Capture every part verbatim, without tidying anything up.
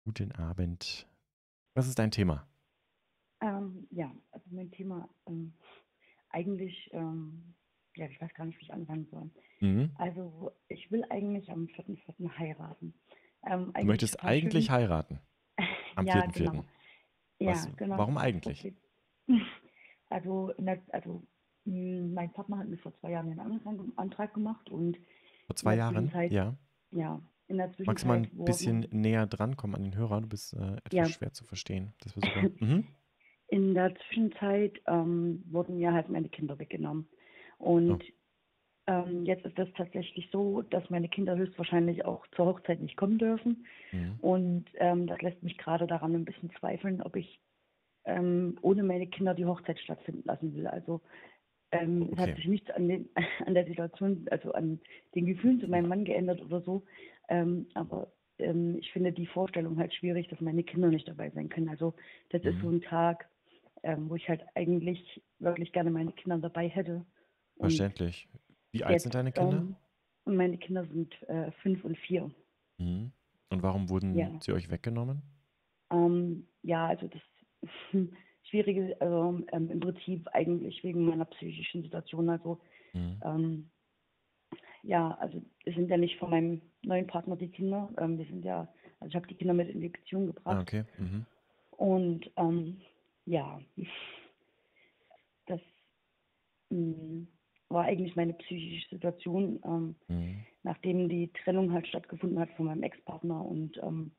Guten Abend. Was ist dein Thema? Ähm, ja, also mein Thema, ähm, eigentlich, ähm, ja, ich weiß gar nicht, wie ich anfangen soll. Mhm. Also ich will eigentlich am vierten vierten heiraten. Ähm, Du eigentlich möchtest total eigentlich schön. heiraten am Ja, vierten genau. Vierten. Was, Ja, genau, warum das ist das eigentlich? Problem. Also, in der, also mh, mein Partner hat mir vor zwei Jahren einen Antrag, Antrag gemacht und Vor in zwei der Jahren? Zwischenzeit, Ja. ja, in der Magst du mal Zwischenzeit ein bisschen wurden, näher dran kommen an den Hörer? Du bist äh, etwas ja, schwer zu verstehen. Das wäre super. Mhm. in der Zwischenzeit ähm, wurden mir halt meine Kinder weggenommen. Oh. Und Ähm, jetzt ist es tatsächlich so, dass meine Kinder höchstwahrscheinlich auch zur Hochzeit nicht kommen dürfen. Mhm. Und ähm, das lässt mich gerade daran ein bisschen zweifeln, ob ich ähm, ohne meine Kinder die Hochzeit stattfinden lassen will. Also ähm, es hat Okay. sich nichts an, den, an der Situation, also an den Gefühlen zu meinem Mann geändert oder so. Ähm, aber ähm, ich finde die Vorstellung halt schwierig, dass meine Kinder nicht dabei sein können. Also das ist so Mhm. ein Tag, ähm, wo ich halt eigentlich wirklich gerne meine Kinder dabei hätte. Und Verständlich. Wie alt sind Jetzt, deine Kinder? ähm, und meine Kinder sind äh, fünf und vier. Mhm. Und warum wurden Ja. sie euch weggenommen? Ähm, ja, also das Schwierige, also ähm, im Prinzip eigentlich wegen meiner psychischen Situation. Also Mhm. ähm, ja, also es sind ja nicht von meinem neuen Partner die Kinder. Ähm, wir sind ja, also ich habe die Kinder mit in die Beziehung Ah, gebracht. okay. Mhm. Und ähm, ja, das mh, war eigentlich meine psychische Situation, ähm, Mhm. nachdem die Trennung halt stattgefunden hat von meinem Ex-Partner. Und ähm,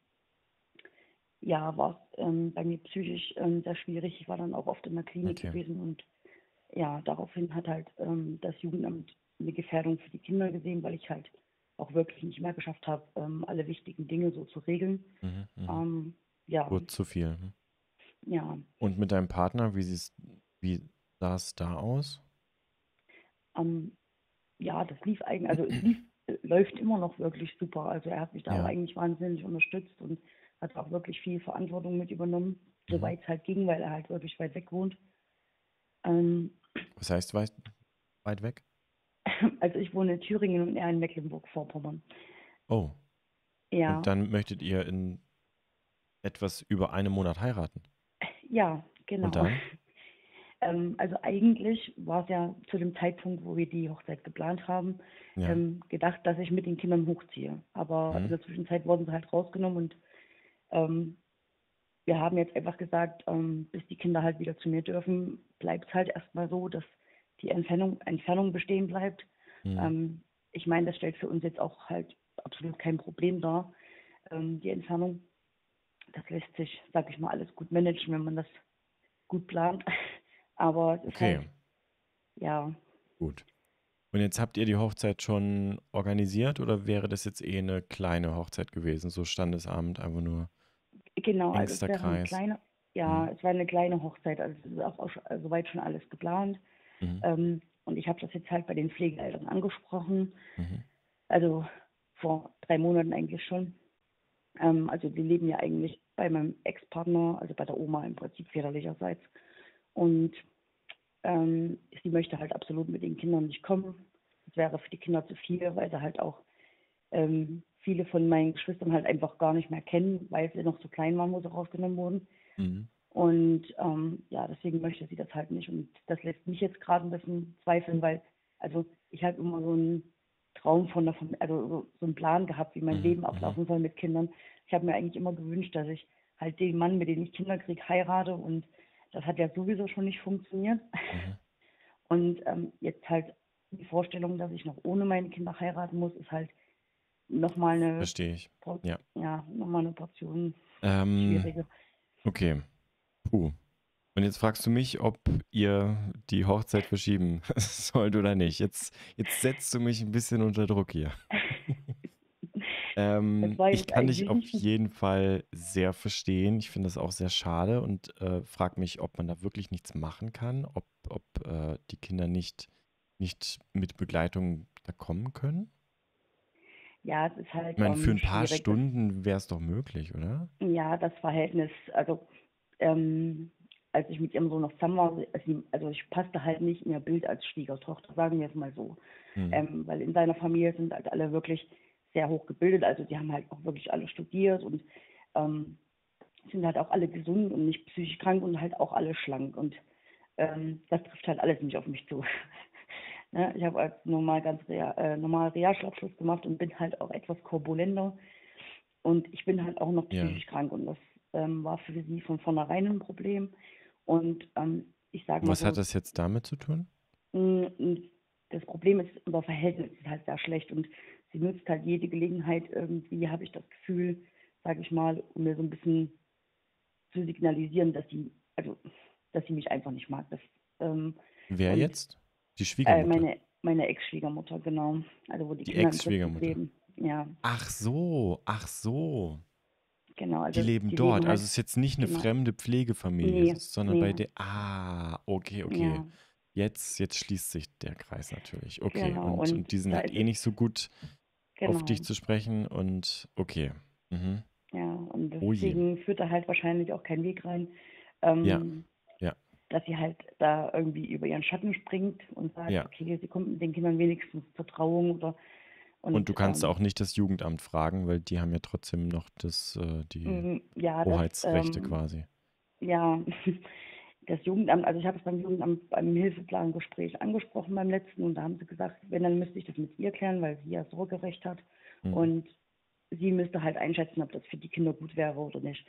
ja, war es ähm, bei mir psychisch ähm, sehr schwierig. Ich war dann auch oft in der Klinik Okay. gewesen und ja, daraufhin hat halt ähm, das Jugendamt eine Gefährdung für die Kinder gesehen, weil ich halt auch wirklich nicht mehr geschafft habe, ähm, alle wichtigen Dinge so zu regeln. Mhm. Mhm. Ähm, ja, Wurde zu viel. Mhm. ja, Und mit deinem Partner, wie siehst, wie sah es da aus? ähm, ja, das lief eigentlich, also es lief, äh, läuft immer noch wirklich super. Also er hat mich da auch Ja. eigentlich wahnsinnig unterstützt und hat auch wirklich viel Verantwortung mit übernommen, Mhm. soweit es halt ging, weil er halt wirklich weit weg wohnt. Ähm, Was heißt weit, weit weg? Also ich wohne in Thüringen und er in Mecklenburg-Vorpommern. Oh. Und Ja, dann möchtet ihr in etwas über einem Monat heiraten. ja, Und genau. dann? Ähm, also eigentlich war es ja zu dem Zeitpunkt, wo wir die Hochzeit geplant haben, Ja. ähm, gedacht, dass ich mit den Kindern hochziehe. Aber in Hm? der Zwischenzeit wurden sie halt rausgenommen und ähm, wir haben jetzt einfach gesagt, ähm, bis die Kinder halt wieder zu mir dürfen, bleibt es halt erstmal so, dass die Entfernung, Entfernung bestehen bleibt. Hm. Ähm, Ich meine, das stellt für uns jetzt auch halt absolut kein Problem dar, ähm, die Entfernung. Das lässt sich, sag ich mal, alles gut managen, wenn man das gut plant. Aber es ist Okay, halt, ja, gut. Und jetzt habt ihr die Hochzeit schon organisiert oder wäre das jetzt eh eine kleine Hochzeit gewesen? So Standesamt, einfach nur genau, also es engster wäre eine Kreis. kleine, ja, Hm. es wäre eine kleine Hochzeit, also es ist auch, auch schon- also soweit schon alles geplant. Mhm. Ähm, und ich habe das jetzt halt bei den Pflegeeltern angesprochen, Mhm. also vor drei Monaten eigentlich schon. Ähm, also die leben ja eigentlich bei meinem Ex-Partner, also bei der Oma im Prinzip väterlicherseits. Und ähm, sie möchte halt absolut mit den Kindern nicht kommen. Das wäre für die Kinder zu viel, weil sie halt auch ähm, viele von meinen Geschwistern halt einfach gar nicht mehr kennen, weil sie noch so klein waren, wo sie rausgenommen wurden. Mhm. Und ähm, ja, deswegen möchte sie das halt nicht. Und das lässt mich jetzt gerade ein bisschen zweifeln, weil, also ich habe immer so einen Traum von der Familie, also so, so einen Plan gehabt, wie mein Mhm. Leben Mhm. ablaufen soll mit Kindern. Ich habe mir eigentlich immer gewünscht, dass ich halt den Mann, mit dem ich Kinder kriege, heirate. Und das hat ja sowieso schon nicht funktioniert. Mhm. Und ähm, jetzt halt die Vorstellung, dass ich noch ohne meine Kinder heiraten muss, ist halt nochmal eine, Verstehe ich. Ja. ja, noch mal eine Portion Ähm, schwieriger. okay. Puh. Und jetzt fragst du mich, ob ihr die Hochzeit verschieben sollt oder nicht. Jetzt, jetzt setzt du mich ein bisschen unter Druck hier. Das Ähm, war ich jetzt kann dich eigentlich auf nicht. jeden Fall sehr verstehen. Ich finde das auch sehr schade und äh, frage mich, ob man da wirklich nichts machen kann, ob, ob äh, die Kinder nicht, nicht mit Begleitung da kommen können. Ja, es ist Ich halt meine, für ähm, ein paar schwierig. Das, Stunden wäre es doch möglich, oder? ja, das Verhältnis, also ähm, als ich mit ihrem Sohn noch zusammen war, also, also ich passte halt nicht in ihr Bild als Schwiegertochter, sagen wir es mal so. Hm. Ähm, weil in seiner Familie sind halt alle wirklich sehr hoch gebildet, also die haben halt auch wirklich alle studiert und ähm, sind halt auch alle gesund und nicht psychisch krank und halt auch alle schlank. Und ähm, das trifft halt alles nicht auf mich zu. Ne? Ich habe als normal ganz rea äh, normal Realschulabschluss gemacht und bin halt auch etwas korpulenter. Und ich bin halt auch noch Ja. psychisch krank und das ähm, war für sie von vornherein ein Problem. Und ähm, ich sage mal Was hat so, das jetzt damit zu tun? mh, das Problem ist, unser Verhältnis ist halt sehr schlecht und sie nutzt halt jede Gelegenheit irgendwie, habe ich das Gefühl, sage ich mal, um mir so ein bisschen zu signalisieren, dass sie, also, dass sie mich einfach nicht mag. Das, ähm, Wer und jetzt? Die äh, Schwiegermutter. meine, meine Ex-Schwiegermutter, genau, also wo die Die Kinder im Prinzip Ex-Schwiegermutter. leben. Ja, Ach so, ach so. genau, Die also leben die dort. leben Also halt, es ist jetzt nicht eine genau, fremde Pflegefamilie, nee, sondern bei nee, der. Ah, okay, okay. ja, Jetzt, jetzt schließt sich der Kreis natürlich. Okay. genau, Und, und und die sind da halt ist eh es, nicht so gut auf genau, dich zu sprechen und okay. Mhm. ja, und Oh je. deswegen führt da halt wahrscheinlich auch kein Weg rein. Ja, Ähm, ja, dass sie halt da irgendwie über ihren Schatten springt und sagt, ja. okay, sie kommt mit den Kindern wenigstens zur Trauung oder Und und du kannst ähm, auch nicht das Jugendamt fragen, weil die haben ja trotzdem noch das, äh, die mm, ja, das Hoheitsrechte ähm, quasi. ja das Jugendamt, also ich habe es beim Jugendamt beim Hilfeplangespräch angesprochen beim letzten und da haben sie gesagt, wenn, dann müsste ich das mit ihr klären, weil sie ja Sorgerecht hat Mhm. und sie müsste halt einschätzen, ob das für die Kinder gut wäre oder nicht.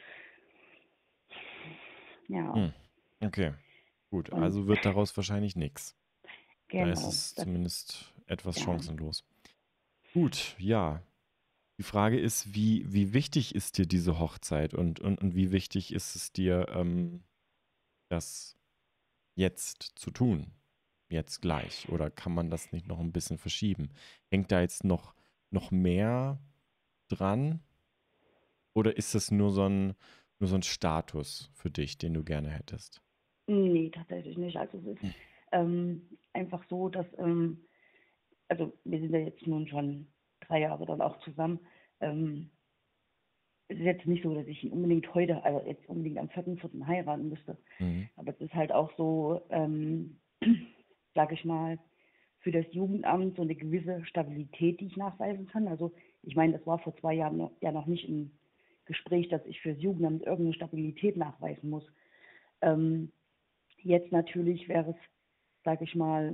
Ja, Hm. Okay, gut. und Also wird daraus wahrscheinlich nichts. Da ist genau, es das zumindest etwas ja. chancenlos. Gut, ja. Die Frage ist, wie, wie wichtig ist dir diese Hochzeit und, und, und wie wichtig ist es dir, ähm, das jetzt zu tun? Jetzt gleich? Oder kann man das nicht noch ein bisschen verschieben? Hängt da jetzt noch, noch mehr dran? Oder ist das nur so ein, nur so ein Status für dich, den du gerne hättest? Nee, tatsächlich nicht. Also es ist Hm. ähm, einfach so, dass, ähm, also wir sind ja jetzt nun schon drei Jahre dann auch zusammen. Ähm, es ist jetzt nicht so, dass ich ihn unbedingt heute, also jetzt unbedingt am vierten vierten heiraten müsste. Mhm. Aber es ist halt auch so, ähm, sage ich mal, für das Jugendamt so eine gewisse Stabilität, die ich nachweisen kann. Also ich meine, das war vor zwei Jahren noch, ja noch nicht im Gespräch, dass ich für das Jugendamt irgendeine Stabilität nachweisen muss. Ähm, Jetzt natürlich wäre es, sage ich mal,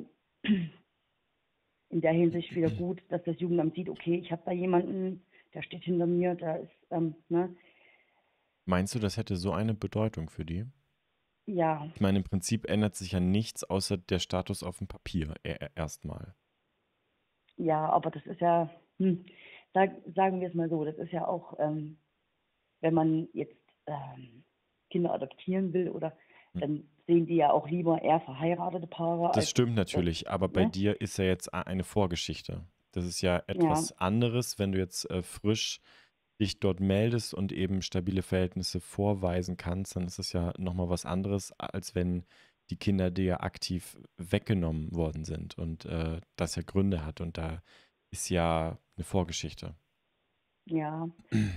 in der Hinsicht wieder gut, dass das Jugendamt sieht, okay, ich habe da jemanden, der steht hinter mir, da ist, ähm, ne, Meinst du, das hätte so eine Bedeutung für die? ja, Ich meine, im Prinzip ändert sich ja nichts außer der Status auf dem Papier e- e- erstmal. ja, aber das ist ja, hm, sag, sagen wir es mal so, das ist ja auch, ähm, wenn man jetzt ähm, Kinder adoptieren will oder Hm. dann sehen die ja auch lieber eher verheiratete Paare Das als stimmt das, natürlich, aber bei ne? dir ist ja jetzt a- eine Vorgeschichte. Das ist ja Ja, etwas anderes, wenn du jetzt äh, frisch dich dort meldest und eben stabile Verhältnisse vorweisen kannst, dann ist es ja nochmal was anderes, als wenn die Kinder dir aktiv weggenommen worden sind und äh, das ja Gründe hat und da ist ja eine Vorgeschichte. ja,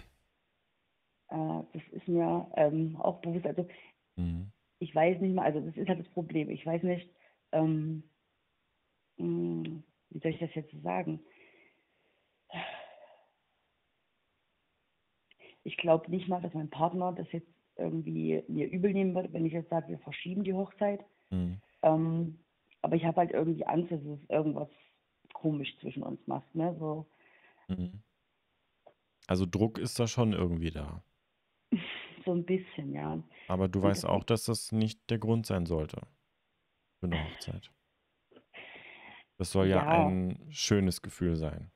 äh, das ist mir ähm, auch bewusst. Also Mhm. ich weiß nicht mal, also das ist halt das Problem. Ich weiß nicht, ähm, mh, wie soll ich das jetzt sagen? Ich glaube nicht mal, dass mein Partner das jetzt irgendwie mir übel nehmen würde, wenn ich jetzt sage, wir verschieben die Hochzeit. Mhm. Ähm, aber ich habe halt irgendwie Angst, dass es irgendwas komisch zwischen uns macht, ne? So, Mhm. Also Druck ist da schon irgendwie da. so ein bisschen, ja. Aber du Und weißt auch, deswegen, dass das nicht der Grund sein sollte für eine Hochzeit. Das soll ja ja, ein schönes Gefühl sein.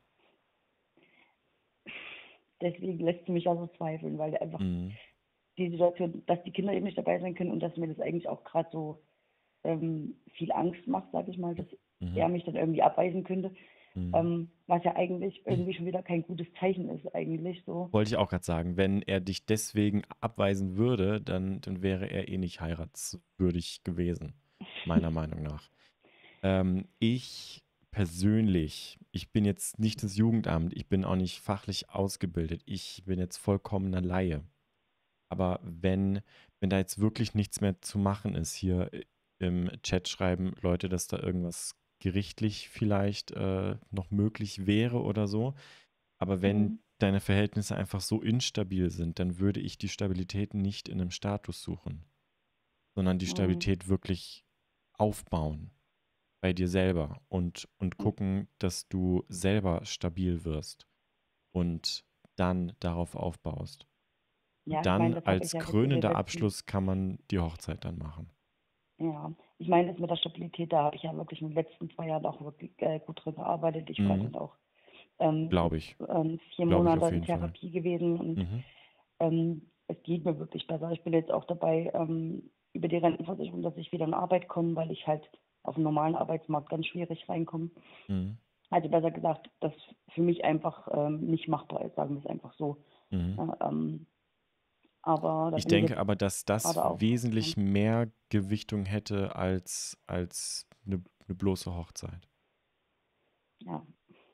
deswegen lässt sie mich auch so zweifeln, weil einfach Mhm. die Situation, dass die Kinder eben nicht dabei sein können und dass mir das eigentlich auch gerade so ähm, viel Angst macht, sage ich mal, dass Mhm. er mich dann irgendwie abweisen könnte, Mhm. ähm, was ja eigentlich irgendwie schon wieder kein gutes Zeichen ist, eigentlich so. Wollte ich auch gerade sagen, wenn er dich deswegen abweisen würde, dann, dann wäre er eh nicht heiratswürdig gewesen, meiner Meinung nach. Ähm, ich persönlich, ich bin jetzt nicht das Jugendamt, ich bin auch nicht fachlich ausgebildet, ich bin jetzt vollkommener Laie. Aber wenn, wenn da jetzt wirklich nichts mehr zu machen ist, hier im Chat schreiben Leute, dass da irgendwas gerichtlich vielleicht äh, noch möglich wäre oder so. Aber wenn Mhm. deine Verhältnisse einfach so instabil sind, dann würde ich die Stabilität nicht in einem Status suchen, sondern die Mhm. Stabilität wirklich aufbauen bei dir selber und, und gucken, dass du selber stabil wirst und dann darauf aufbaust. Und Ja, ich dann meine, das habe ich als ja jetzt in den krönender letzten, Abschluss kann man die Hochzeit dann machen. ja, ich meine, das mit der Stabilität, da habe ich ja wirklich in den letzten zwei Jahren auch wirklich äh, gut drin gearbeitet. Ich war Mhm. dann auch ähm, Glaube jetzt ich. ähm, vier Glaube ich Monate auf in jeden Fall. Therapie gewesen und Mhm. ähm, es geht mir wirklich besser. Ich bin jetzt auch dabei, ähm, über die Rentenversicherung, dass ich wieder in Arbeit komme, weil ich halt auf den normalen Arbeitsmarkt ganz schwierig reinkomme. Mhm. Also besser gesagt, das für mich einfach ähm, nicht machbar ist, sagen wir es einfach so. Mhm. Ja, ähm, aber da Ich bin ich denke jetzt aber, dass das gerade auch wesentlich dran. mehr Gewichtung hätte als, als eine, eine bloße Hochzeit. Ja,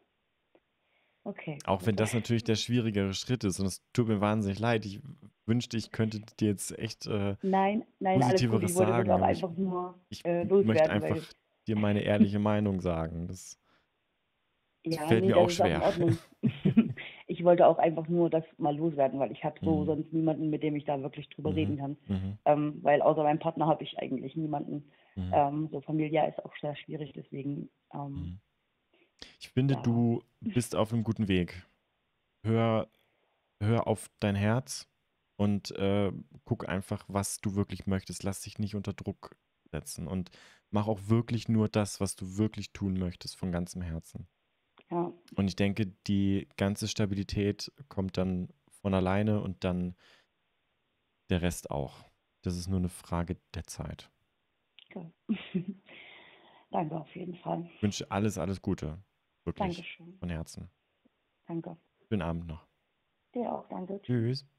okay, Auch gut. wenn das natürlich der schwierigere Schritt ist und es tut mir wahnsinnig leid. Ich wünschte, ich könnte dir jetzt echt äh, Nein, nein, alles gut. Ich Positiveres wollte das sagen, auch aber ich, einfach nur ich äh, möchte loswerden, weil einfach dir meine ehrliche Meinung sagen. Das, das ja, fällt nee, mir das auch ist auch in schwer. Ordnung. Ich wollte auch einfach nur das mal loswerden, weil ich habe so Mhm. sonst niemanden, mit dem ich da wirklich drüber Mhm. reden kann. Mhm. Ähm, weil außer meinem Partner habe ich eigentlich niemanden. Mhm. Ähm, so familiär ist auch sehr schwierig, deswegen ähm, Mhm. Ich finde, ja, du bist auf einem guten Weg. Hör, hör auf dein Herz und äh, guck einfach, was du wirklich möchtest. Lass dich nicht unter Druck setzen und mach auch wirklich nur das, was du wirklich tun möchtest, von ganzem Herzen. ja, Und ich denke, die ganze Stabilität kommt dann von alleine und dann der Rest auch. Das ist nur eine Frage der Zeit. okay. Danke auf jeden Fall. Ich wünsche alles, alles Gute. Wirklich. Dankeschön. Von Herzen. Danke. Schönen Abend noch. Dir auch, danke. Tschüss. Tschüss.